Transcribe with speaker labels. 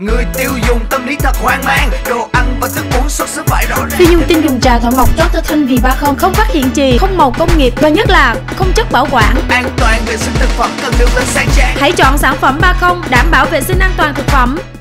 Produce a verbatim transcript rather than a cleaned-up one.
Speaker 1: Người tiêu dùng tâm lý thật hoang mang, đồ ăn và thức uống xuất xứ phải rõ ràng.
Speaker 2: Phi Nhung tin dùng trà thảo mộc Doctor Thanh vì ba không không phát hiện chì, không màu công nghiệp và nhất là không chất bảo quản.
Speaker 1: An toàn vệ sinh thực phẩm cần được lên sang trang.
Speaker 2: Hãy chọn sản phẩm ba không đảm bảo vệ sinh an toàn thực phẩm.